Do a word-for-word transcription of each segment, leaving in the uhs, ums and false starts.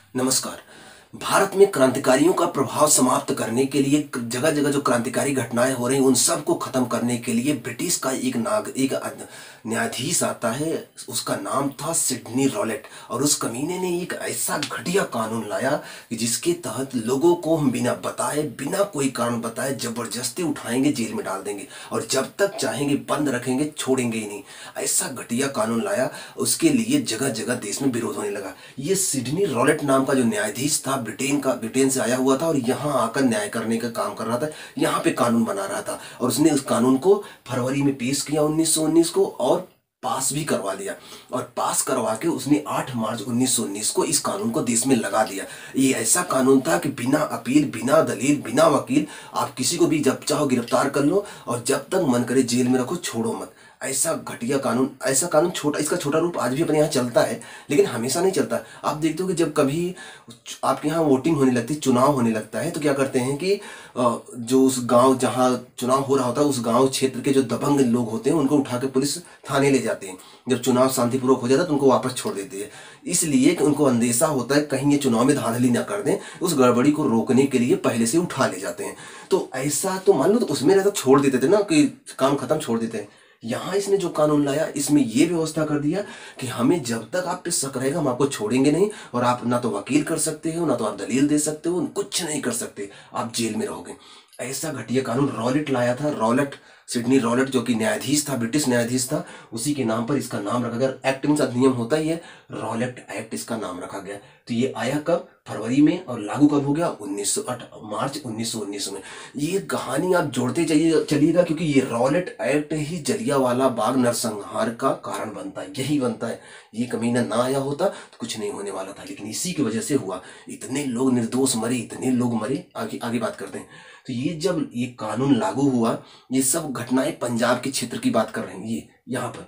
नमस्कार। भारत में क्रांतिकारियों का प्रभाव समाप्त करने के लिए जगह जगह जो क्रांतिकारी घटनाएं हो रही उन सब को खत्म करने के लिए ब्रिटिश का एक नाग एक अद- न्यायाधीश आता है। उसका नाम था सिडनी रॉलेट। और उस कमीने ने एक ऐसा घटिया कानून लाया कि जिसके तहत लोगों को हम बिना बताए, बिना कोई कारण बताए जबरदस्ती उठाएंगे, जेल में डाल देंगे और जब तक चाहेंगे बंद रखेंगे, छोड़ेंगे ही नहीं। ऐसा घटिया कानून लाया। उसके लिए जगह जगह देश में विरोध होने लगा। ये सिडनी रॉलेट नाम का जो न्यायाधीश था, ब्रिटेन का ब्रिटेन से आया हुआ था और यहाँ आकर न्याय करने का काम कर रहा था, यहाँ पे कानून बना रहा था। और उसने उस कानून को फरवरी में पेश किया उन्नीस सौ उन्नीस को और पास भी करवा लिया। और पास करवा के उसने आठ मार्च उन्नीस सौ उन्नीस को इस कानून को देश में लगा दिया। ये ऐसा कानून था कि बिना अपील, बिना दलील, बिना वकील आप किसी को भी जब चाहो गिरफ्तार कर लो और जब तक मन करे जेल में रखो, छोड़ो मत। ऐसा घटिया कानून, ऐसा कानून छोटा, इसका छोटा रूप आज भी अपने यहाँ चलता है, लेकिन हमेशा नहीं चलता। आप देखते हो कि जब कभी आपके यहाँ वोटिंग होने लगती, चुनाव होने लगता है, तो क्या करते हैं कि अ, जो उस गांव जहाँ चुनाव हो रहा होता है उस गांव क्षेत्र के जो दबंग लोग होते हैं उनको उठा के पुलिस थाने ले जाते हैं। जब चुनाव शांतिपूर्वक हो जाता है तो उनको वापस छोड़ देते हैं, इसलिए कि उनको अंदेशा होता है कहीं ये चुनाव में धांधली ना कर दें। उस गड़बड़ी को रोकने के लिए पहले से उठा ले जाते हैं। तो ऐसा तो मान लो, तो उसमें रहता छोड़ देते थे ना कि काम खत्म, छोड़ देते हैं। यहाँ इसने जो कानून लाया, इसमें यह व्यवस्था कर दिया कि हमें जब तक आप पे शक रहेगा हम आपको छोड़ेंगे नहीं। और आप ना तो वकील कर सकते हो, ना तो आप दलील दे सकते हो, कुछ नहीं कर सकते, आप जेल में रहोगे। ऐसा घटिया कानून रॉलेट लाया था। रॉलेट, सिडनी रॉलेट, जो कि न्यायाधीश था, ब्रिटिश न्यायाधीश था, उसी के नाम पर इसका नाम रखा गया। एक्ट मीन्स अधिनियम होता ही है, रॉलेट एक्ट इसका नाम रखा गया। तो ये आया कब? फरवरी में। और लागू कब हो गया? उन्नीस सौ आठ मार्च उन्नीस सौ उन्नीस में। ये कहानी आप जोड़ते जाइए चलिएगा, क्योंकि ये रॉलेट एक्ट ही जलियांवाला बाग नरसंहार का कारण बनता है, यही बनता है। ये कमीना ना आया होता तो कुछ नहीं होने वाला था, लेकिन इसी की वजह से हुआ। इतने लोग निर्दोष मरे, इतने लोग मरे। आगे आगे बात करते हैं। तो ये जब ये कानून लागू हुआ, ये सब घटनाएं पंजाब के क्षेत्र की बात कर रहे हैं। ये यहाँ पर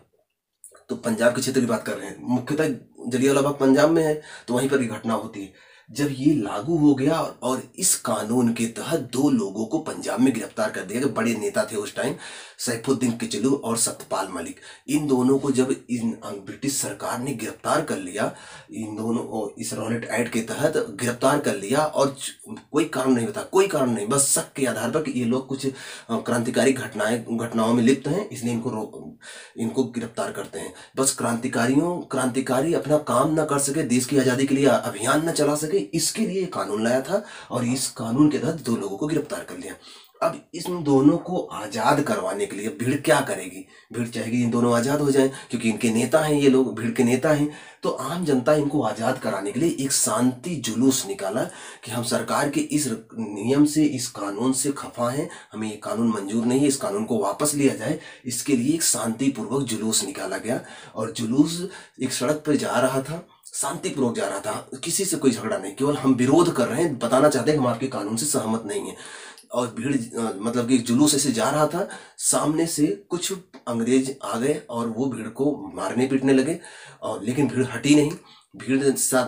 तो पंजाब के क्षेत्र की बात कर रहे हैं, मुख्यतः जलियांवाला बाग पंजाब में है, तो वहीं पर ये घटना होती है। जब ये लागू हो गया और इस कानून के तहत दो लोगों को पंजाब में गिरफ्तार कर दिया, जो बड़े नेता थे उस टाइम, सैफुद्दीन किचलू और सत्यपाल मलिक। इन दोनों को जब इन ब्रिटिश सरकार ने गिरफ्तार कर लिया, इन दोनों इस रॉलेट एक्ट के तहत गिरफ्तार कर लिया, और कोई कारण नहीं बता, कोई कारण नहीं, बस शक के आधार पर कि ये लोग कुछ क्रांतिकारी घटनाएं घटनाओं में लिप्त हैं, इसलिए इनको इनको गिरफ्तार करते हैं। बस क्रांतिकारियों क्रांतिकारी अपना काम न कर सके, देश की आजादी के लिए अभियान न चला सके, इसके लिए कानून लाया था और इस कानून के तहत दो लोगों को गिरफ्तार कर लिया। अब इन दोनों को आजाद करवाने के लिए भीड़ क्या करेगी? भीड़ चाहेगी इन दोनों आजाद हो जाएं, क्योंकि इनके नेता हैं, ये लोग भीड़ के नेता हैं। तो आम जनता इनको आजाद कराने के लिए एक शांति जुलूस निकाला कि हम सरकार के इस नियम से, इस कानून से खफा हैं, हमें ये कानून मंजूर नहीं है, इस कानून को वापस लिया जाए। इसके लिए एक शांतिपूर्वक जुलूस निकाला गया और जुलूस एक सड़क पर जा रहा था, शांतिपूर्वक जा रहा था, किसी से कोई झगड़ा नहीं, केवल हम विरोध कर रहे हैं, बताना चाहते हैं कि हम आपके कानून से सहमत नहीं है। और भीड़, मतलब कि जुलूस ऐसे जा रहा था, सामने से कुछ अंग्रेज आ गए और वो भीड़ को मारने पीटने लगे, और लेकिन भीड़ हटी नहीं। भीड़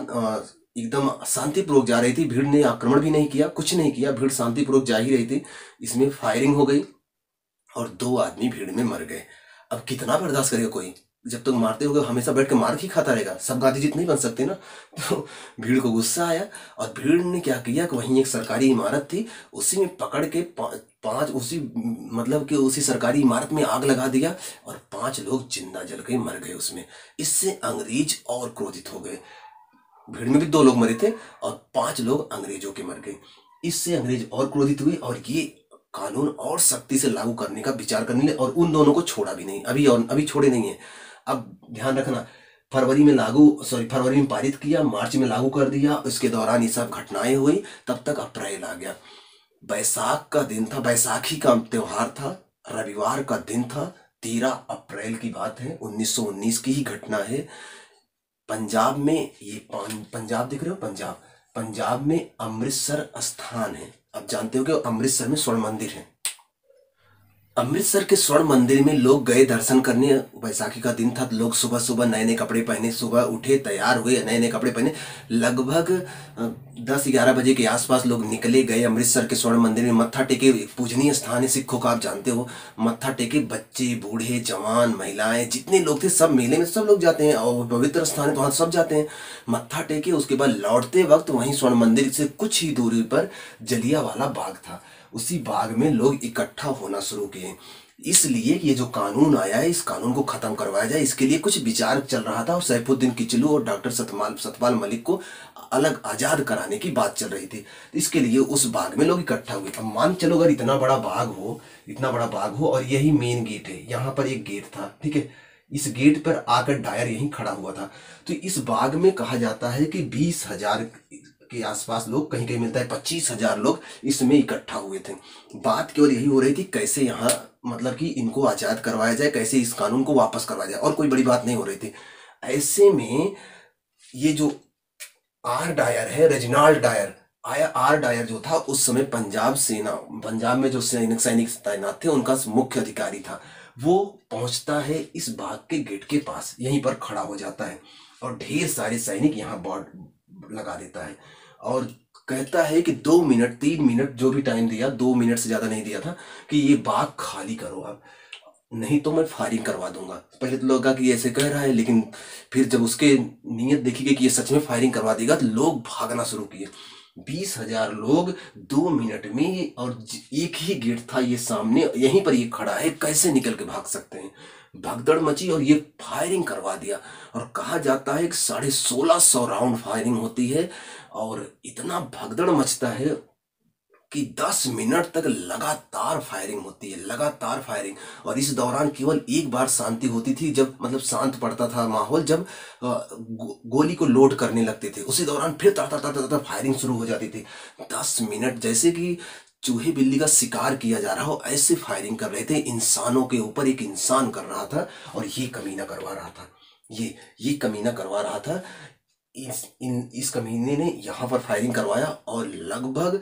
एकदम शांतिपूर्वक जा रही थी, भीड़ ने आक्रमण भी नहीं किया, कुछ नहीं किया, भीड़ शांतिपूर्वक जा ही रही थी। इसमें फायरिंग हो गई और दो आदमी भीड़ में मर गए। अब कितना बर्दाश्त करेगा कोई? जब तक मारते होगे हमेशा बैठ के मार ही खाता रहेगा, सब गांधी जीत नहीं बन सकते ना। तो भीड़ को गुस्सा आया और भीड़ ने क्या किया कि वहीं एक सरकारी इमारत थी, उसी में पकड़ के पा, पांच उसी मतलब कि उसी सरकारी इमारत में आग लगा दिया और पांच लोग जिंदा जल के मर गए उसमें। इससे अंग्रेज और क्रोधित हो गए। भीड़ में भी दो लोग मरे थे और पांच लोग अंग्रेजों के मर गए। इससे अंग्रेज और क्रोधित हुए और ये कानून और सख्ती से लागू करने का विचार करने लगे और उन दोनों को छोड़ा भी नहीं, अभी और अभी छोड़े नहीं है। अब ध्यान रखना, फरवरी में लागू सॉरी फरवरी में पारित किया, मार्च में लागू कर दिया, इसके दौरान ये सब घटनाएं हुई, तब तक अप्रैल आ गया। बैसाख का दिन था, बैसाखी का त्योहार था, रविवार का दिन था, तेरह अप्रैल की बात है, उन्नीस सौ उन्नीस की ही घटना है। पंजाब में ये पंजाब दिख रहे हो, पंजाब पंजाब में अमृतसर स्थान है। अब जानते हो कि अमृतसर में स्वर्ण मंदिर है। अमृतसर के स्वर्ण मंदिर में लोग गए दर्शन करने। बैसाखी का दिन था, लोग सुबह सुबह नए नए कपड़े पहने, सुबह उठे, तैयार हुए, नए नए कपड़े पहने। लगभग दस ग्यारह बजे के आसपास लोग निकले, गए अमृतसर के स्वर्ण मंदिर में, मत्था टेके। पूजनीय स्थान है सिखों का, आप जानते हो। मत्था टेके, बच्चे, बूढ़े, जवान, महिलाएं, जितने लोग थे सब मेले में सब लोग जाते हैं, और पवित्र स्थान है तो वहाँ सब जाते हैं। मत्था टेके, उसके बाद लौटते वक्त वहीं स्वर्ण मंदिर से कुछ ही दूरी पर जलियांवाला बाग था। उसी बाग में लोग इकट्ठा होना शुरू किए, इसलिए ये जो कानून आया है इस कानून को खत्म करवाया जाए, इसके लिए कुछ विचार चल रहा था। और सैफुद्दीन किचलू और डॉक्टर सतपाल सतपाल मलिक को अलग आजाद कराने की बात चल रही थी। इसके लिए उस बाग में लोग इकट्ठा हुए। अब मान चलो अगर इतना बड़ा बाग हो, इतना बड़ा बाग हो, और यही मेन गेट है, यहाँ पर एक गेट था, ठीक है। इस गेट पर आकर डायर यहीं खड़ा हुआ था। तो इस बाग में कहा जाता है कि बीस हजार के आसपास लोग, कहीं कहीं मिलता है पच्चीस हजार लोग इसमें इकट्ठा हुए थे। बात केवल यही हो रही थी कैसे यहाँ मतलब कि इनको आजाद करवाया जाए, कैसे इस कानून को वापस करवाया जाए, और कोई बड़ी बात नहीं हो रही थी। ऐसे में ये जो आर डायर है, रेजिनाल्ड डायर, आया आर डायर जो था उस समय पंजाब सेना, पंजाब में जो सैनिक सैनिक तैनात थे उनका मुख्य अधिकारी था। वो पहुंचता है इस बाग के गेट के पास, यहीं पर खड़ा हो जाता है, और ढेर सारे सैनिक यहाँ बोर्ड लगा देता है, और कहता है कि दो मिनट तीन मिनट जो भी टाइम दिया, दो मिनट से ज्यादा नहीं दिया था, कि ये बाग खाली करो आप, नहीं तो मैं फायरिंग करवा दूंगा। पहले तो लगा कि ऐसे कह रहा है, लेकिन फिर जब उसके नीयत देखी गई कि ये सच में फायरिंग करवा देगा, तो लोग भागना शुरू किए। बीस हजार लोग दो मिनट में, और एक ही गेट था ये सामने, यहीं पर ये खड़ा है, कैसे निकल के भाग सकते हैं। भगदड़ मची और ये फायरिंग करवा दिया। और कहा जाता है कि साढ़े सोलह सौ राउंड फायरिंग होती है, और इतना भगदड़ मचता है कि दस मिनट तक लगातार फायरिंग होती है, लगातार फायरिंग। और इस दौरान केवल एक बार शांति होती थी, जब मतलब शांत पड़ता था माहौल, जब गो, गोली को लोड करने लगते थे, उसी दौरान फिर ता ता ता ता, ता फायरिंग शुरू हो जाती थी। दस मिनट जैसे कि चूहे बिल्ली का शिकार किया जा रहा हो, ऐसे फायरिंग कर रहे थे। इंसानों के ऊपर एक इंसान कर रहा था, और ये कमीना करवा रहा था, ये ये कमीना करवा रहा था। इस इन इस कमीने ने यहाँ पर फायरिंग करवाया, और लगभग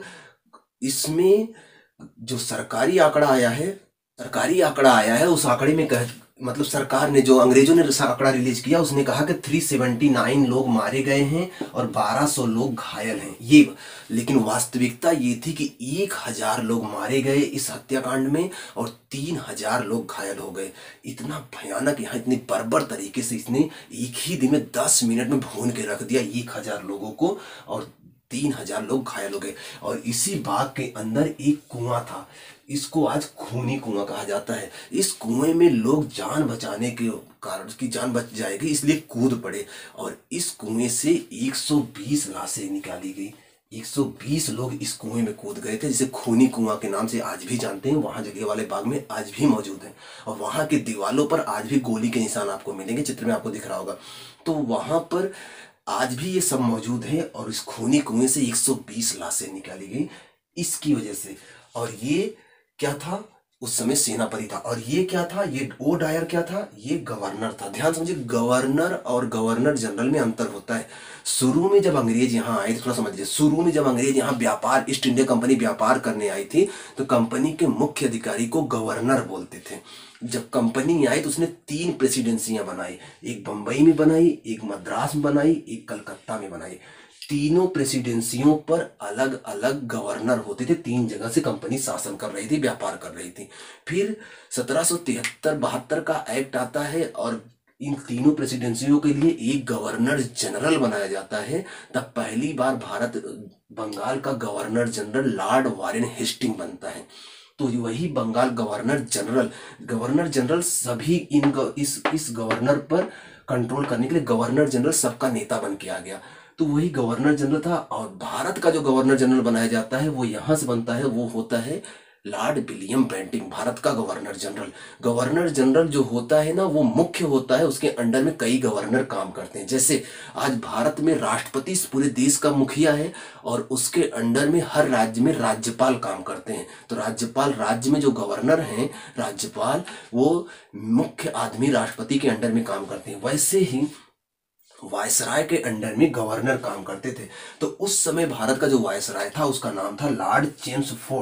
इसमें जो सरकारी आंकड़ा आया है, सरकारी आंकड़ा आया है, उस आंकड़े में कह मतलब सरकार ने, जो अंग्रेजों ने आंकड़ा रिलीज किया, उसने कहा कि तीन सौ उन्यासी लोग मारे गए हैं और बारह सौ लोग घायल हैं ये। लेकिन वास्तविकता ये थी कि एक हजार लोग मारे गए इस हत्याकांड में, और तीन हजार लोग घायल हो गए। इतना भयानक, यहाँ इतनी बर्बर तरीके से इसने एक ही दिन में दस मिनट में भून के रख दिया एक हजार लोगों को, और तीन हजार लोग घायल हो गए। और इसी बाग के अंदर एक कुआं था, इसको आज खूनी कुआं कहा जाता है। इस कुएं में लोग जान बचाने के कारण, की जान बच जाएगी इसलिए कूद पड़े, और इस कुएं से एक सौ बीस लाशें निकाली गई। एक सौ बीस लोग इस कुएं में कूद गए थे, जिसे खूनी कुआं के नाम से आज भी जानते हैं। वहां जलियांवाला बाग में आज भी मौजूद है, और वहां के दीवालों पर आज भी गोली के निशान आपको मिलेंगे, चित्र में आपको दिख रहा होगा। तो वहां पर आज भी ये सब मौजूद है, और इस खूनी कुएं से एक सौ बीस लाशें निकाली गई इसकी वजह से। और ये क्या था, उस समय सेनापति था। और ये क्या था, ये ओ डायर क्या था, ये गवर्नर था। ध्यान समझिए, गवर्नर और गवर्नर जनरल में अंतर होता है। शुरू में जब अंग्रेज यहाँ आए, थोड़ा समझ लीजिए, शुरू में जब अंग्रेज यहाँ व्यापार, ईस्ट इंडिया कंपनी व्यापार करने आई थी, तो कंपनी के मुख्य अधिकारी को गवर्नर बोलते थे। जब कंपनी आई तो उसने तीन प्रेसिडेंसियां बनाई, एक बंबई में बनाई, एक मद्रास में बनाई, एक कलकत्ता में बनाई। तीनों प्रेसिडेंसियों पर अलग अलग गवर्नर होते थे। तीन जगह से कंपनी शासन कर रही थी, व्यापार कर रही थी। फिर सत्रह सौ तिहत्तर बहत्तर का एक्ट आता है, और इन तीनों प्रेसिडेंसियों के लिए एक गवर्नर जनरल बनाया जाता है। तब पहली बार भारत बंगाल का governor general Lord Warren Hasting बनता है। तो वही Bengal governor general, governor general सभी इन इस इस गवर्नर पर कंट्रोल करने के लिए गवर्नर जनरल सबका नेता बन के आ गया। तो वही गवर्नर जनरल था। और भारत का जो गवर्नर जनरल बनाया जाता है वो यहाँ से बनता है, वो होता है लॉर्ड विलियम बेंटिंग, भारत का गवर्नर जनरल। गवर्नर जनरल जो होता है ना, वो मुख्य होता है, उसके अंडर में कई गवर्नर काम करते हैं। जैसे आज भारत में राष्ट्रपति पूरे देश का मुखिया है, और उसके अंडर में हर राज्य में राज्यपाल काम करते हैं। तो राज्यपाल, राज्य में जो गवर्नर हैं राज्यपाल, वो मुख्य आदमी राष्ट्रपति के अंडर में काम करते हैं। वैसे ही वायसराय के अंडर में गवर्नर काम करते थे। तो उस समय भारत का जो वायसराय था उसका नाम था लॉर्ड चेम्सफोर्ड।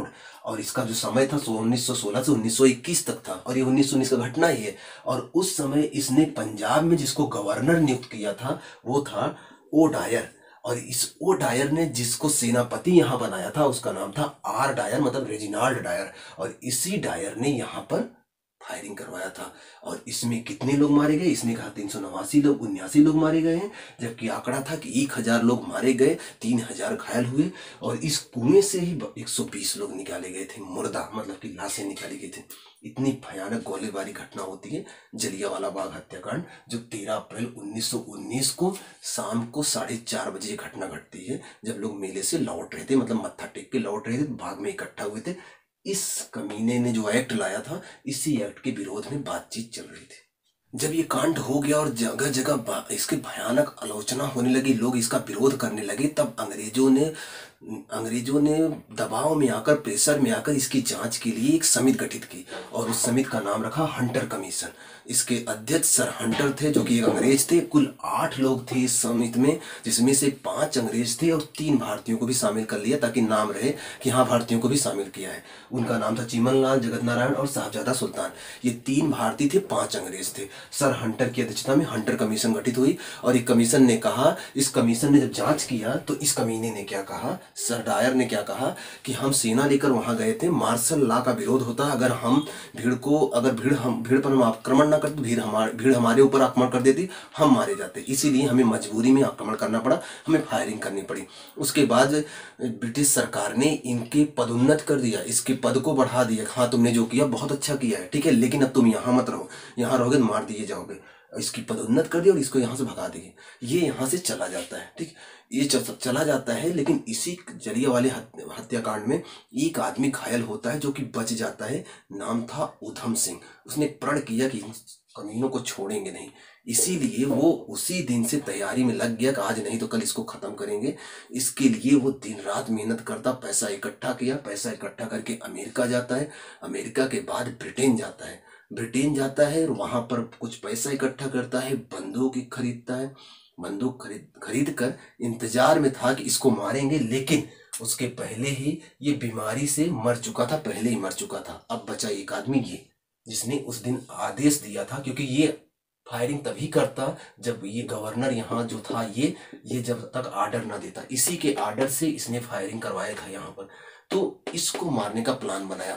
और इसका जो समय था सो उन्नीस सौ सोलह से उन्नीस सौ इक्कीस तक था, और ये उन्नीस सौ उन्नीस का घटना ही है। और उस समय इसने पंजाब में जिसको गवर्नर नियुक्त किया था वो था ओ डायर, और इस ओ डायर ने जिसको सेनापति यहाँ बनाया था उसका नाम था आर डायर, मतलब रेजिनाल्ड डायर। और इसी डायर ने यहाँ पर फायरिंग करवाया था। और इसमें कितने लोग मारे गए, इसने कहा तीन सौ नवासी लोग उन्यासी लोग मारे गए हैं, जबकि आंकड़ा था कि एक हजार लोग मारे गए, तीन हजार घायल हुए। और इस कुएं से ही एक सौ बीस लोग निकाले गए थे, मुर्दा मतलब कि लाशें निकाली गई थी। इतनी भयानक गोलीबारी घटना होती है जलियांवाला बाग हत्याकांड, जो तेरह अप्रैल उन्नीस सौ उन्नीस को शाम को साढ़े चार बजे घटना घटती है, जब लोग मेले से लौट रहे थे, मतलब मत्था टेक के लौट रहे थे, बाग में इकट्ठा हुए थे। इस कमीने ने जो एक्ट लाया था, इसी एक्ट के विरोध में बातचीत चल रही थी। जब ये कांड हो गया और जगह जगह इसकी भयानक आलोचना होने लगी, लोग इसका विरोध करने लगे, तब अंग्रेजों ने अंग्रेजों ने दबाव में आकर, प्रेशर में आकर इसकी जांच के लिए एक समिति गठित की, और उस समिति का नाम रखा हंटर कमीशन। इसके अध्यक्ष सर हंटर थे, जो कि एक अंग्रेज थे। कुल आठ लोग थे इस समिति में, जिसमें से पांच अंग्रेज थे और तीन भारतीयों को भी शामिल कर लिया, ताकि नाम रहे कि हाँ भारतीयों को भी शामिल किया है। उनका नाम था चिमन लाल, जगत नारायण और साहबजादा सुल्तान। ये तीन भारतीय थे, पांच अंग्रेज थे। सर हंटर की अध्यक्षता में हंटर कमीशन गठित हुई, और एक कमीशन ने कहा, इस कमीशन ने जब जांच किया तो इस कमीने ने क्या कहा, सर डायर ने क्या कहा कि हम सेना लेकर वहां गए थे, मार्शल लॉ का विरोध होता, अगर हम भीड़ को अगर भीड़ हम भीड़ पर हम आक्रमण ना करते, भीड़ हमारे भीड़ हमारे ऊपर आक्रमण कर देती, हम मारे जाते, इसीलिए हमें मजबूरी में आक्रमण करना पड़ा, हमें फायरिंग करनी पड़ी। उसके बाद ब्रिटिश सरकार ने इनके पदोन्नत कर दिया, इसके पद को बढ़ा दिया। हाँ तुमने जो किया बहुत अच्छा किया है, ठीक है, लेकिन अब तुम यहाँ मत रहो, यहाँ रहोगे तो मार दिए जाओगे। इसकी पदोन्नत कर दिया और इसको यहाँ से भगा दिए। ये यहाँ से चला जाता है, ठीक, ये चला जाता है। लेकिन इसी जलियांवाले हत्याकांड में एक आदमी घायल होता है, जो कि बच जाता है। नाम था उधम सिंह। उसने प्रण किया कि इन कमीनों को छोड़ेंगे नहीं, इसीलिए वो उसी दिन से तैयारी में लग गया कि आज नहीं तो कल इसको खत्म करेंगे। इसके लिए वो दिन रात मेहनत करता, पैसा इकट्ठा किया, पैसा इकट्ठा करके अमेरिका जाता है। अमेरिका के बाद ब्रिटेन जाता है, ब्रिटेन जाता है और वहां पर कुछ पैसा इकट्ठा करता है, बंदूक खरीदता है। बंदूक खरीद खरीद कर इंतजार में था कि इसको मारेंगे, लेकिन उसके पहले ही ये बीमारी से मर चुका था, पहले ही मर चुका था। अब बचा एक आदमी, ये जिसने उस दिन आदेश दिया था, क्योंकि ये फायरिंग तभी करता जब ये गवर्नर यहाँ जो था, ये ये जब तक आर्डर ना देता, इसी के आर्डर से इसने फायरिंग करवाया था यहाँ पर। तो इसको मारने का प्लान बनाया।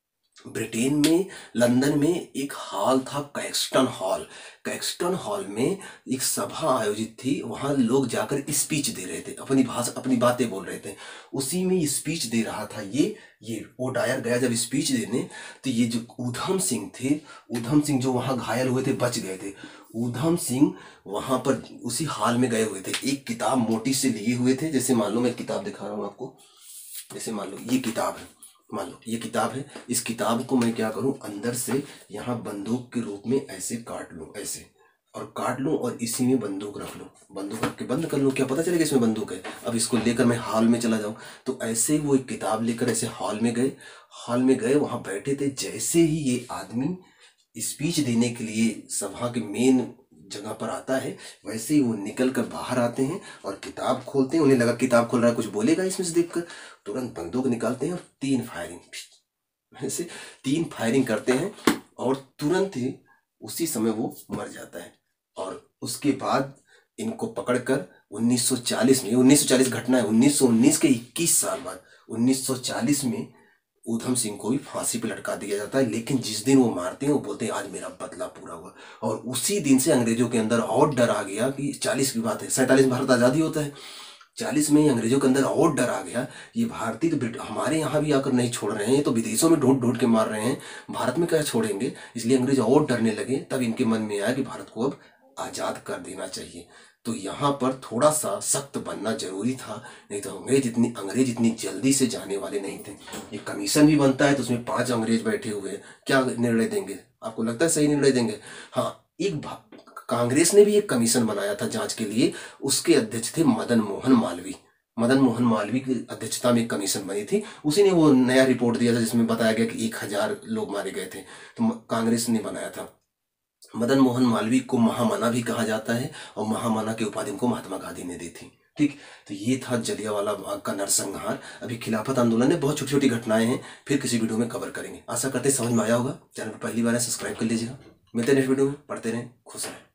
ब्रिटेन में लंदन में एक हॉल था, कैक्सटन हॉल। कैक्सटन हॉल में एक सभा आयोजित थी, वहां लोग जाकर स्पीच दे रहे थे, अपनी भाषा अपनी बातें बोल रहे थे। उसी में स्पीच दे रहा था ये ये ओ डायर गया जब स्पीच देने, तो ये जो उधम सिंह थे, उधम सिंह जो वहां घायल हुए थे, बच गए थे, उधम सिंह वहां पर उसी हॉल में गए हुए थे। एक किताब मोटी से लिए हुए थे, जैसे मान लो मैं किताब दिखा रहा हूँ आपको, जैसे मान लो ये किताब है, मान लो ये किताब है। इस किताब को मैं क्या करूं, अंदर से यहाँ बंदूक के रूप में ऐसे काट लूं, ऐसे और काट लूं, और इसी में बंदूक रख लूं, बंदूक रख के बंद कर लूं, क्या पता चलेगा इसमें बंदूक है। अब इसको लेकर मैं हॉल में चला जाऊं, तो ऐसे ही वो एक किताब लेकर ऐसे हॉल में गए, हॉल में गए, वहां बैठे थे। जैसे ही ये आदमी स्पीच देने के लिए सभा के मेन जगह पर आता है, वैसे ही वो निकल कर बाहर आते हैं और किताब खोलते हैं। उन्हें लगा किताब खोल रहा है, कुछ बोलेगा इसमें से देखकर, तुरंत बंदूक निकालते हैं और तीन फायरिंग ऐसे तीन फायरिंग करते हैं, और तुरंत ही उसी समय वो मर जाता है। और उसके बाद इनको पकड़कर उन्नीस सौ चालीस में, उन्नीस सौ चालीस घटना है, उन्नीस सौ उन्नीस के इक्कीस साल बाद उन्नीस सौ चालीस में उधम सिंह को भी फांसी पे लटका दिया जाता है। लेकिन जिस दिन वो मारते हैं, वो बोलते हैं आज मेरा बदला पूरा हुआ। और उसी दिन से अंग्रेजों के अंदर और डर आ गया कि चालीस की बात है, सैंतालीस में भारत आज़ादी होता है, चालीस में ही अंग्रेजों के अंदर और डर आ गया। ये भारतीय तो हमारे यहाँ भी आकर नहीं छोड़ रहे हैं, तो विदेशों में ढूंढ ढूंढ के मार रहे हैं, भारत में क्या छोड़ेंगे। इसलिए अंग्रेज और डरने लगे। तब इनके मन में आया कि भारत को अब आज़ाद कर देना चाहिए। तो यहाँ पर थोड़ा सा सख्त बनना जरूरी था, नहीं तो अंग्रेज इतनी अंग्रेज इतनी जल्दी से जाने वाले नहीं थे। ये कमीशन भी बनता है, तो उसमें पांच अंग्रेज बैठे हुए हैं, क्या निर्णय देंगे? आपको लगता है सही निर्णय देंगे? हाँ, एक कांग्रेस ने भी एक कमीशन बनाया था जांच के लिए, उसके अध्यक्ष थे मदन मोहन मालवीय। मदन मोहन मालवीय की अध्यक्षता में एक कमीशन बनी थी, उसी ने वो नया रिपोर्ट दिया था जिसमें बताया गया कि एक हजार लोग मारे गए थे, तो कांग्रेस ने बनाया था। मदन मोहन मालवीय को महामना भी कहा जाता है, और महामना की उपाधि को महात्मा गांधी ने दी थी। ठीक। तो ये था जलियांवाला बाग का नरसंहार। अभी खिलाफत आंदोलन में बहुत छोटी छोटी घटनाएं हैं, फिर किसी वीडियो में कवर करेंगे। आशा करते समझ में आया होगा। चैनल पर पहली बार है सब्सक्राइब कर लीजिएगा। मिलते हैं नेक्स्ट वीडियो में। पढ़ते रहें, खुश रहें।